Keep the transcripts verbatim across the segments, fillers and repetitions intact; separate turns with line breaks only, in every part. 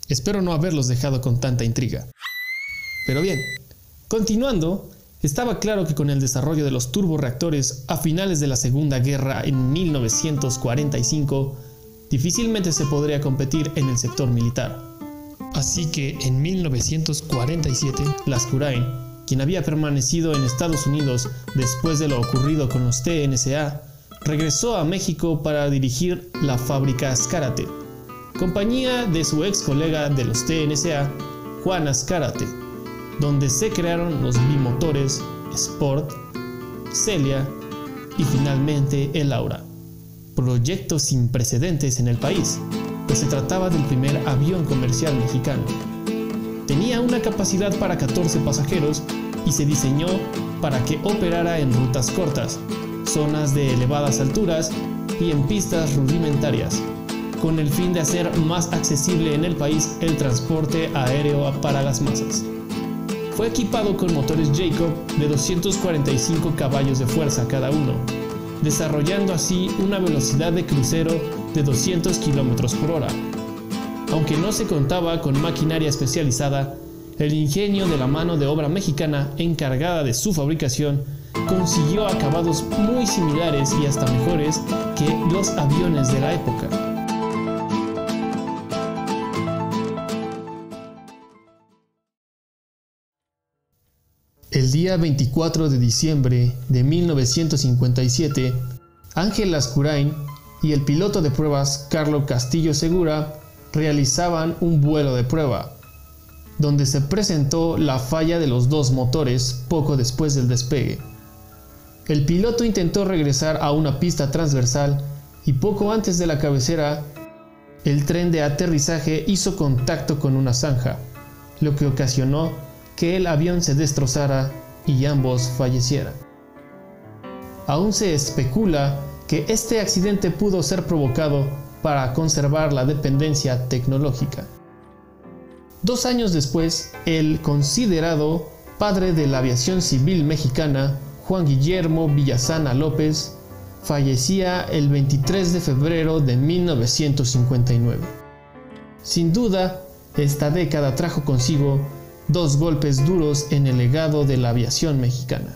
Espero no haberlos dejado con tanta intriga. Pero bien, continuando, estaba claro que con el desarrollo de los turborreactores a finales de la Segunda Guerra en mil novecientos cuarenta y cinco, difícilmente se podría competir en el sector militar. Así que en mil novecientos cuarenta y siete, Laskurain, quien había permanecido en Estados Unidos después de lo ocurrido con los T N S A, regresó a México para dirigir la fábrica Azcárate, compañía de su ex colega de los T N S A, Juan Azcárate, donde se crearon los bimotores Sport, Celia y finalmente el Aura. Proyectos sin precedentes en el país, pues se trataba del primer avión comercial mexicano. Tenía una capacidad para catorce pasajeros y se diseñó para que operara en rutas cortas, zonas de elevadas alturas y en pistas rudimentarias, con el fin de hacer más accesible en el país el transporte aéreo para las masas. Fue equipado con motores Jacob de doscientos cuarenta y cinco caballos de fuerza cada uno, desarrollando así una velocidad de crucero de doscientos kilómetros por hora. Aunque no se contaba con maquinaria especializada, el ingenio de la mano de obra mexicana encargada de su fabricación consiguió acabados muy similares y hasta mejores que los aviones de la época. El día veinticuatro de diciembre de mil novecientos cincuenta y siete, Ángel Laskurain y el piloto de pruebas Carlo Castillo Segura realizaban un vuelo de prueba, donde se presentó la falla de los dos motores poco después del despegue. El piloto intentó regresar a una pista transversal y poco antes de la cabecera, el tren de aterrizaje hizo contacto con una zanja, lo que ocasionó que el avión se destrozara y ambos fallecieran. Aún se especula que este accidente pudo ser provocado para conservar la dependencia tecnológica. Dos años después, el considerado padre de la aviación civil mexicana, Juan Guillermo Villasana López, fallecía el veintitrés de febrero de mil novecientos cincuenta y nueve. Sin duda, esta década trajo consigo dos golpes duros en el legado de la aviación mexicana.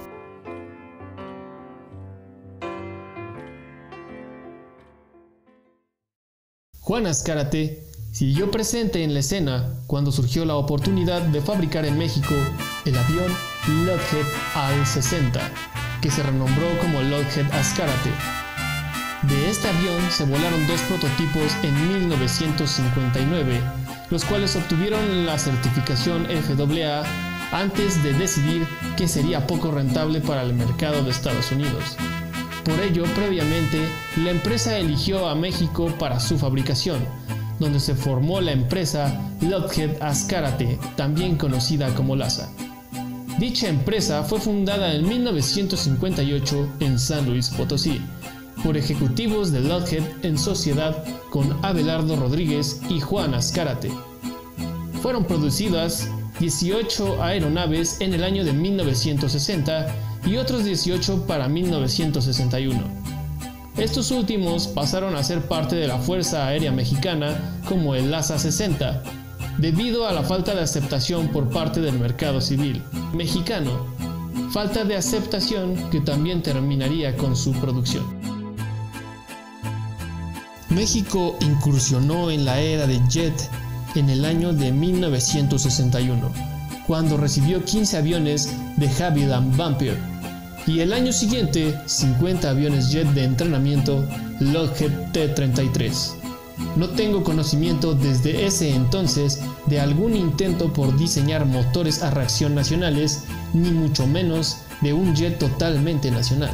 Juan Azcárate siguió presente en la escena cuando surgió la oportunidad de fabricar en México el avión Lockheed A L sesenta, que se renombró como Lockheed Azcárate. De este avión se volaron dos prototipos en mil novecientos cincuenta y nueve, los cuales obtuvieron la certificación F A A antes de decidir que sería poco rentable para el mercado de Estados Unidos. Por ello, previamente, la empresa eligió a México para su fabricación, donde se formó la empresa Lockheed Azcárate, también conocida como LAZA. Dicha empresa fue fundada en mil novecientos cincuenta y ocho en San Luis Potosí, por ejecutivos de Lockheed en sociedad con Abelardo Rodríguez y Juan Azcárate. Fueron producidas dieciocho aeronaves en el año de mil novecientos sesenta y otros dieciocho para mil novecientos sesenta y uno. Estos últimos pasaron a ser parte de la Fuerza Aérea Mexicana como el LAZA sesenta, debido a la falta de aceptación por parte del mercado civil mexicano, falta de aceptación que también terminaría con su producción. México incursionó en la era de jet en el año de mil novecientos sesenta y uno, cuando recibió quince aviones de Havilland Vampire, y el año siguiente cincuenta aviones jet de entrenamiento Lockheed T treinta y tres. No tengo conocimiento desde ese entonces de algún intento por diseñar motores a reacción nacionales, ni mucho menos de un jet totalmente nacional.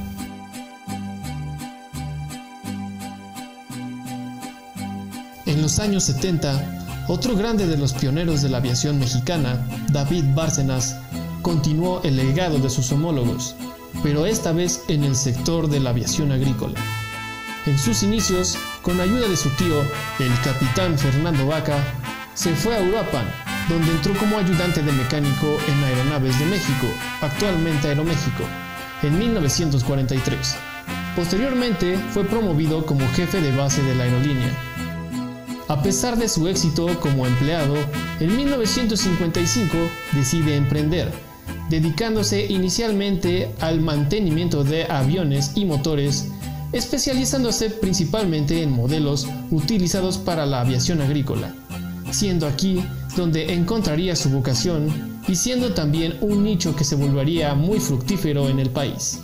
En los años setenta, otro grande de los pioneros de la aviación mexicana, David Bárcenas, continuó el legado de sus homólogos, pero esta vez en el sector de la aviación agrícola. En sus inicios, con ayuda de su tío, el capitán Fernando Vaca, se fue a Uruapan, donde entró como ayudante de mecánico en Aeronaves de México, actualmente Aeroméxico, en mil novecientos cuarenta y tres. Posteriormente fue promovido como jefe de base de la aerolínea. A pesar de su éxito como empleado, en mil novecientos cincuenta y cinco decide emprender, dedicándose inicialmente al mantenimiento de aviones y motores, especializándose principalmente en modelos utilizados para la aviación agrícola, siendo aquí donde encontraría su vocación y siendo también un nicho que se volvería muy fructífero en el país.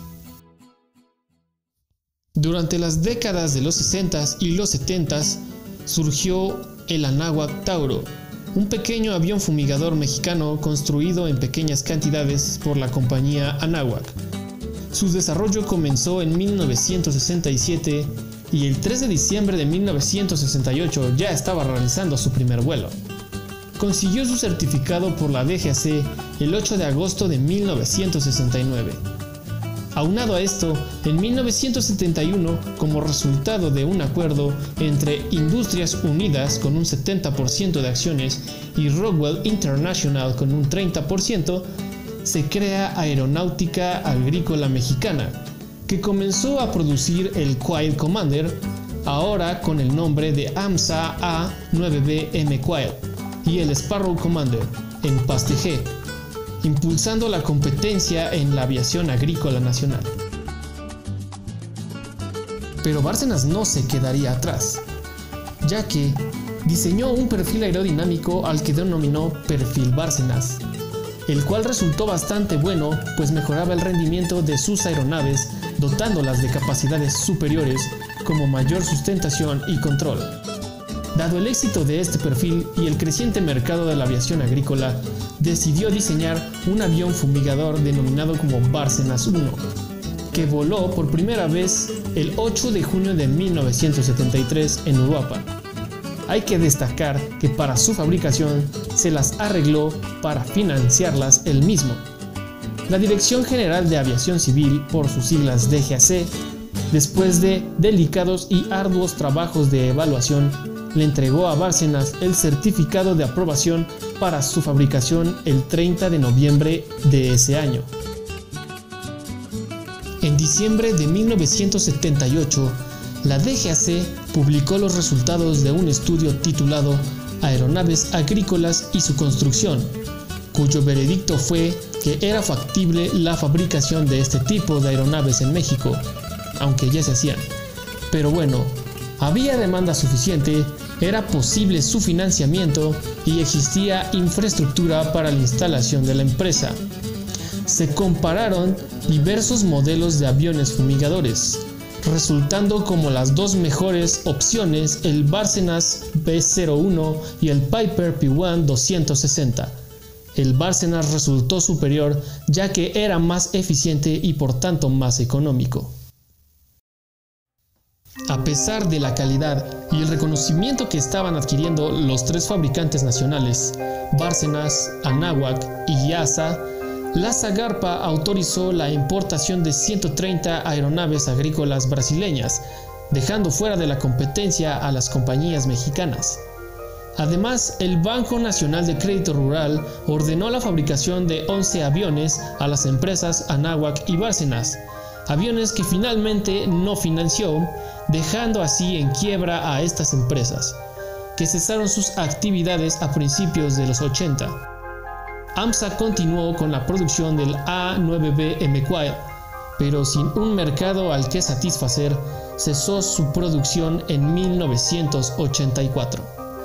Durante las décadas de los sesentas y los setentas surgió el Anáhuac Tauro, un pequeño avión fumigador mexicano construido en pequeñas cantidades por la compañía Anáhuac. Su desarrollo comenzó en mil novecientos sesenta y siete y el tres de diciembre de mil novecientos sesenta y ocho ya estaba realizando su primer vuelo. Consiguió su certificado por la D G A C el ocho de agosto de mil novecientos sesenta y nueve. Aunado a esto, en mil novecientos setenta y uno, como resultado de un acuerdo entre Industrias Unidas con un setenta por ciento de acciones y Rockwell International con un treinta por ciento, se crea Aeronáutica Agrícola Mexicana, que comenzó a producir el Quail Commander, ahora con el nombre de AMSA A nueve B M Quail, y el Sparrow Commander, en Paste G, impulsando la competencia en la aviación agrícola nacional. Pero Bárcenas no se quedaría atrás, ya que diseñó un perfil aerodinámico al que denominó Perfil Bárcenas, el cual resultó bastante bueno, pues mejoraba el rendimiento de sus aeronaves, dotándolas de capacidades superiores como mayor sustentación y control. Dado el éxito de este perfil y el creciente mercado de la aviación agrícola, decidió diseñar un avión fumigador denominado como Bárcenas uno, que voló por primera vez el ocho de junio de mil novecientos setenta y tres en Uruapan. Hay que destacar que para su fabricación se las arregló para financiarlas él mismo. La Dirección General de Aviación Civil, por sus siglas D G A C, después de delicados y arduos trabajos de evaluación, le entregó a Bárcenas el certificado de aprobación para su fabricación el treinta de noviembre de ese año. En diciembre de mil novecientos setenta y ocho, la D G A C publicó los resultados de un estudio titulado Aeronaves agrícolas y su construcción, cuyo veredicto fue que era factible la fabricación de este tipo de aeronaves en México, aunque ya se hacían. Pero bueno, había demanda suficiente, era posible su financiamiento y existía infraestructura para la instalación de la empresa. Se compararon diversos modelos de aviones fumigadores, resultando como las dos mejores opciones el Bárcenas B cero uno y el Piper P uno doscientos sesenta. El Bárcenas resultó superior ya que era más eficiente y por tanto más económico. A pesar de la calidad y el reconocimiento que estaban adquiriendo los tres fabricantes nacionales, Bárcenas, Anáhuac y IASA, la Zagarpa autorizó la importación de ciento treinta aeronaves agrícolas brasileñas, dejando fuera de la competencia a las compañías mexicanas. Además, el Banco Nacional de Crédito Rural ordenó la fabricación de once aviones a las empresas Anáhuac y Bárcenas, aviones que finalmente no financió, dejando así en quiebra a estas empresas, que cesaron sus actividades a principios de los ochenta. AMSA continuó con la producción del A nueve B M Quail, pero sin un mercado al que satisfacer, cesó su producción en mil novecientos ochenta y cuatro.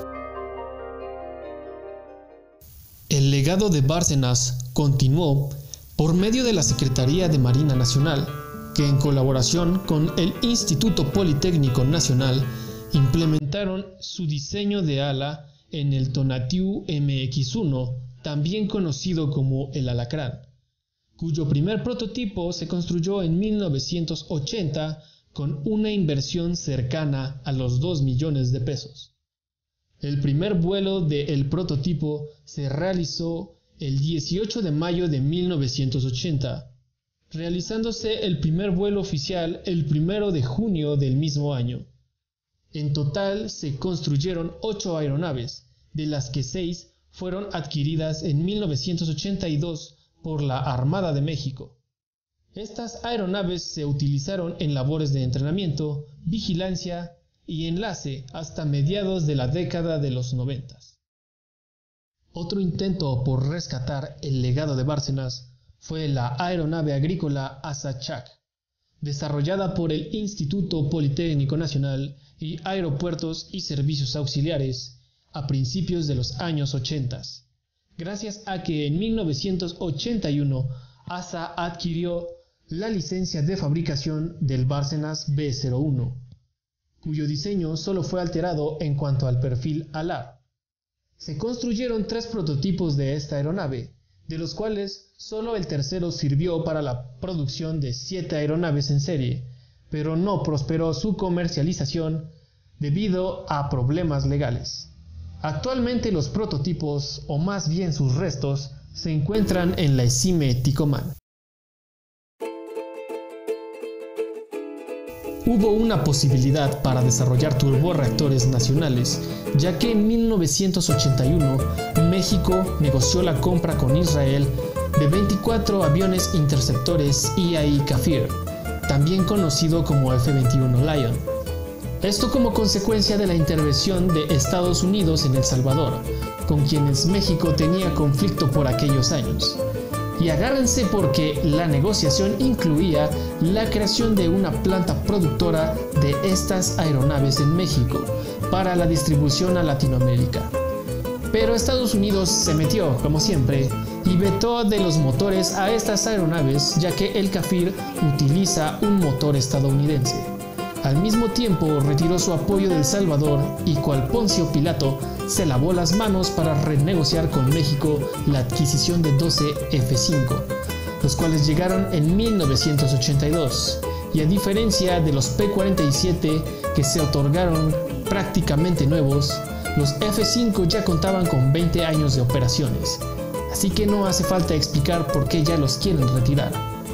El legado de Bárcenas continuó por medio de la Secretaría de Marina Nacional, que en colaboración con el Instituto Politécnico Nacional implementaron su diseño de ala en el Tonatiuh M X uno, también conocido como el Alacrán, cuyo primer prototipo se construyó en mil novecientos ochenta con una inversión cercana a los dos millones de pesos. El primer vuelo del prototipo se realizó el dieciocho de mayo de mil novecientos ochenta, realizándose el primer vuelo oficial el primero de junio del mismo año. En total se construyeron ocho aeronaves, de las que seis fueron adquiridas en mil novecientos ochenta y dos por la Armada de México. Estas aeronaves se utilizaron en labores de entrenamiento, vigilancia y enlace hasta mediados de la década de los noventas. Otro intento por rescatar el legado de Bárcenas fue la aeronave agrícola Asachac, desarrollada por el Instituto Politécnico Nacional y Aeropuertos y Servicios Auxiliares a principios de los años ochenta, gracias a que en mil novecientos ochenta y uno A S A adquirió la licencia de fabricación del Bárcenas B cero uno, cuyo diseño solo fue alterado en cuanto al perfil alar. Se construyeron tres prototipos de esta aeronave, de los cuales solo el tercero sirvió para la producción de siete aeronaves en serie, pero no prosperó su comercialización debido a problemas legales. Actualmente los prototipos, o más bien sus restos, se encuentran en la EXIME Ticomán. Hubo una posibilidad para desarrollar turborreactores nacionales, ya que en mil novecientos ochenta y uno México negoció la compra con Israel de veinticuatro aviones interceptores I A I Kafir, también conocido como F veintiuno Lion. Esto como consecuencia de la intervención de Estados Unidos en El Salvador, con quienes México tenía conflicto por aquellos años. Y agárrense porque la negociación incluía la creación de una planta productora de estas aeronaves en México para la distribución a Latinoamérica. Pero Estados Unidos se metió, como siempre, y vetó de los motores a estas aeronaves, ya que el Kafir utiliza un motor estadounidense. Al mismo tiempo retiró su apoyo de El Salvador y, cual Poncio Pilato, se lavó las manos para renegociar con México la adquisición de doce F cinco, los cuales llegaron en mil novecientos ochenta y dos, y a diferencia de los P cuarenta y siete que se otorgaron prácticamente nuevos, los F cinco ya contaban con veinte años de operaciones, así que no hace falta explicar por qué ya los quieren retirar.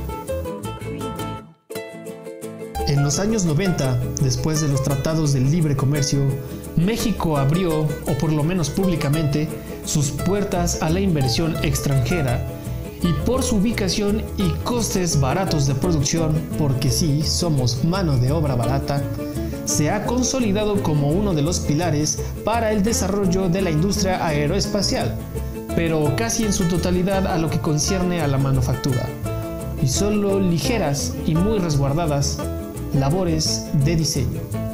En los años noventa, después de los tratados de libre comercio, México abrió, o por lo menos públicamente, sus puertas a la inversión extranjera, y por su ubicación y costes baratos de producción, porque sí, somos mano de obra barata, se ha consolidado como uno de los pilares para el desarrollo de la industria aeroespacial, pero casi en su totalidad a lo que concierne a la manufactura, y solo ligeras y muy resguardadas labores de diseño.